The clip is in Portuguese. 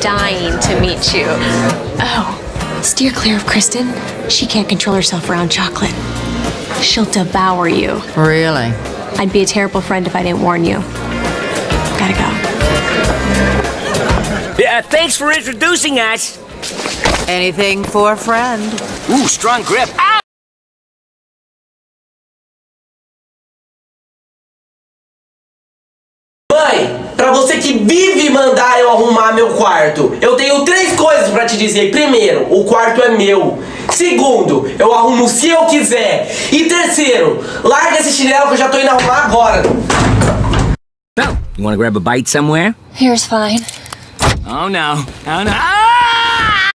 dying to meet you. Oh, steer clear of Kristen. She can't control herself around chocolate. She'll devour you. Really? I'd be a terrible friend if I didn't warn you. Gotta go. Yeah, thanks for introducing us. Anything for a friend. Ooh, strong grip. Ow! Mãe, pra você que vive mandar eu arrumar meu quarto, eu tenho 3 coisas pra te dizer. Primeiro, o quarto é meu. Segundo, eu arrumo se eu quiser. E terceiro, larga esse chinelo que eu já tô indo arrumar agora. So, you wanna grab a bite somewhere? Here's fine. Oh no. Oh no.